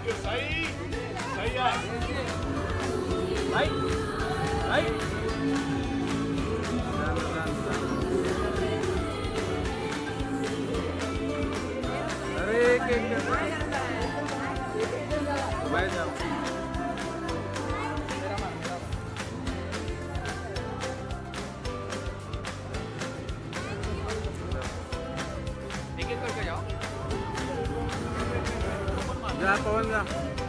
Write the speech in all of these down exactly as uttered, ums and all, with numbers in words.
Thank you. सही सही है। Right right. अरे एक एक बैठ जाओ। एक एक करके जाओ। जा पवन जा।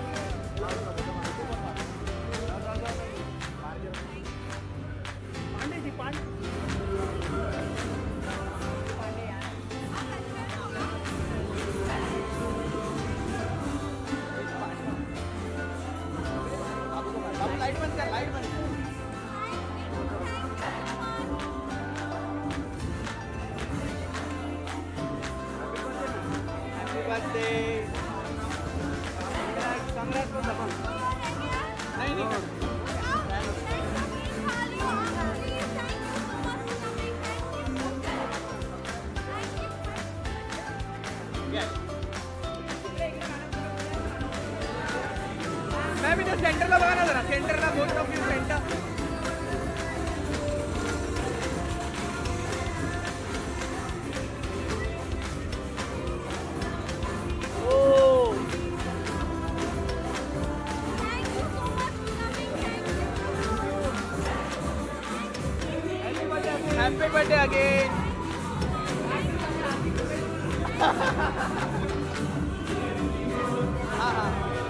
लाइट बंद कर, लाइट बंद कर। Happy birthday. कांग्रेस को दबा। नहीं नहीं मैं भी तो सेंटर ला बघा ना जरा, सेंटर ला both of you centre. Happy birthday again. हाँ हाँ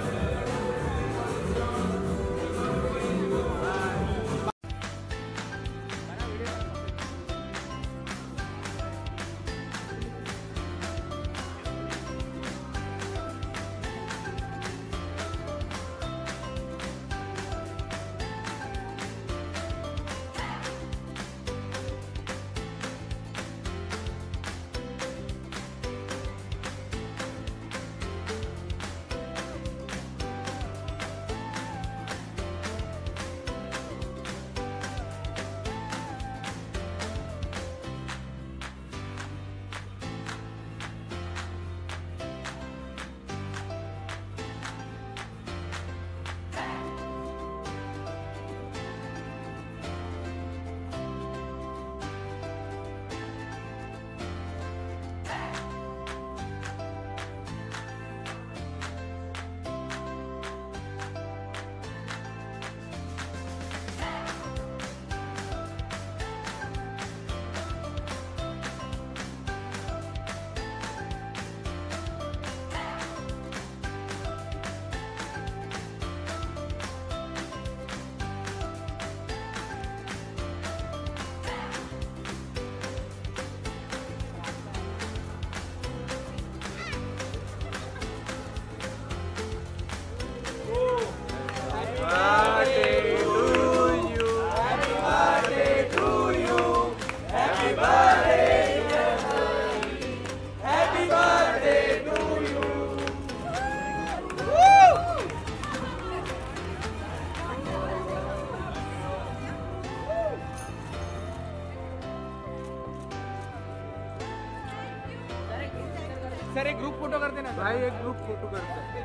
सर एक ग्रुप फोटो करते ना भाई, एक ग्रुप फोटो करते हैं।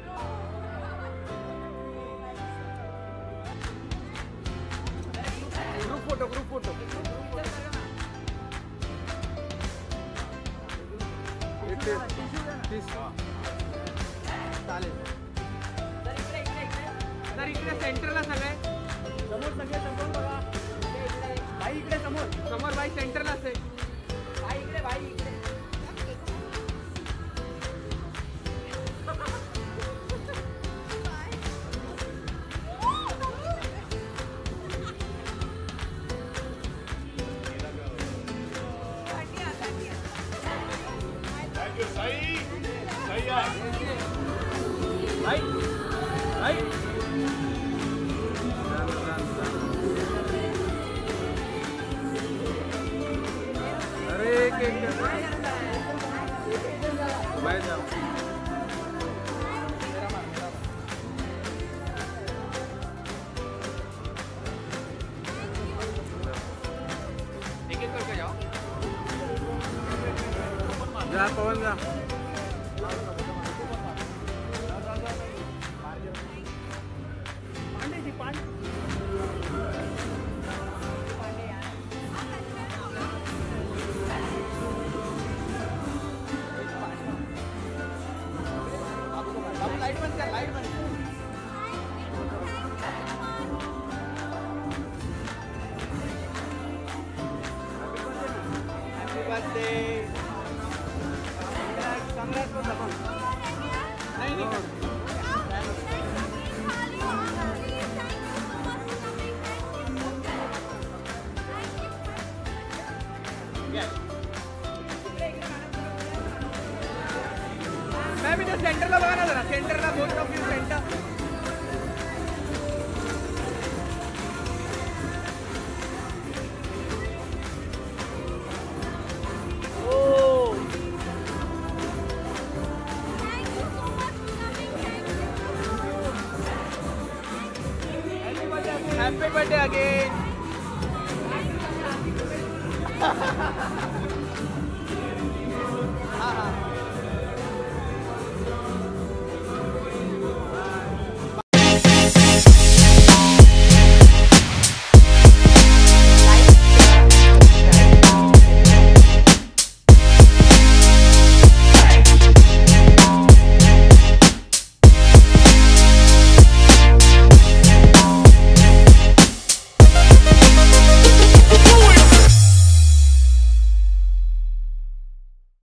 ग्रुप फोटो ग्रुप फोटो चालेल। सर इकडे सेंटरला सगळे समोर, सगळे समोर बघा। भाई इकडे समोर, समोर भाई सेंटरला आहे। भाई इकडे, भाई इकडे। सही सही है। Right right. अरे एक एक बैठ जाओ। एक एक करके जाओ। जा पवन जा। लाइट बंद कर लाइट बंद हैप्पी बर्थडे कांग्रेस को दबा नहीं नहीं मैं भी तो सेंटर ला बघा जरा सेंटर ला both of you centre happy birthday again